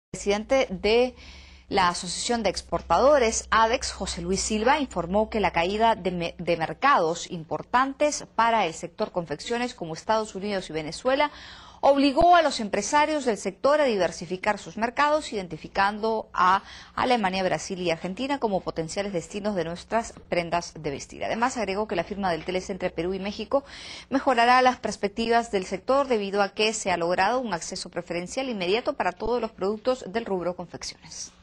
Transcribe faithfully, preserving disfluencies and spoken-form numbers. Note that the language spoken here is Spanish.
El presidente de la Asociación de Exportadores, ADEX, José Luis Silva, informó que la caída de, me de mercados importantes para el sector confecciones como Estados Unidos y Venezuela obligó a los empresarios del sector a diversificar sus mercados, identificando a Alemania, Brasil y Argentina como potenciales destinos de nuestras prendas de vestir. Además, agregó que la firma del T L C entre Perú y México mejorará las perspectivas del sector debido a que se ha logrado un acceso preferencial inmediato para todos los productos del rubro confecciones.